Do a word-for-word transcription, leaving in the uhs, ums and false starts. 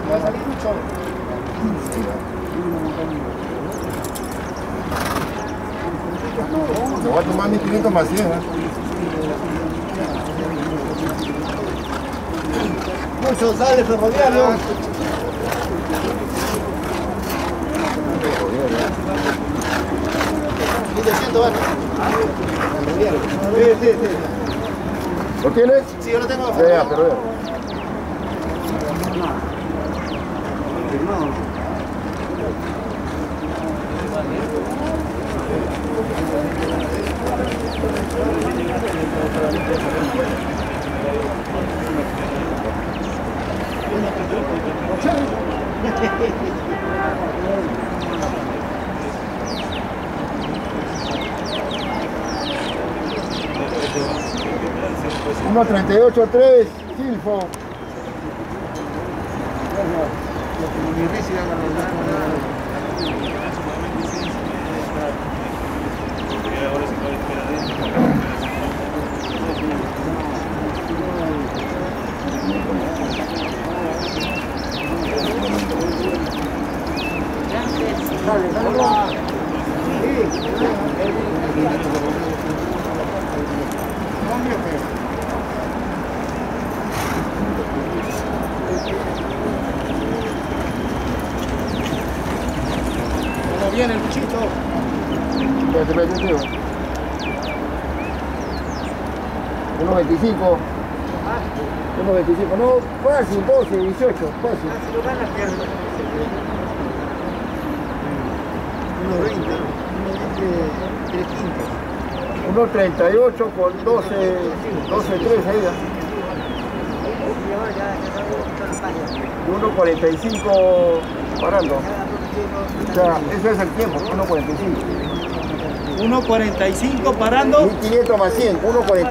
Va a salir mucho. Me voy a tomar mil quinientos más cien, ¿eh? Mucho sale ferroviario. mil doscientos vale. Sí, sí, sí. ¿Lo tienes? Sí, yo lo tengo. Vea, pero vea. uno treinta y ocho tres, Silfo. ¿Cómo viene el bichito? Espérate, espérate, tío. uno veinticinco. uno veinticinco, no, fácil, doce, dieciocho, fácil. uno veinte, tres quince. uno treinta y ocho con doce, doce, tres ahí. uno cuarenta y cinco parando. O sea, ese es el tiempo, uno cuarenta y cinco. uno cuarenta y cinco parando. mil quinientos más cien, uno cuarenta y cinco.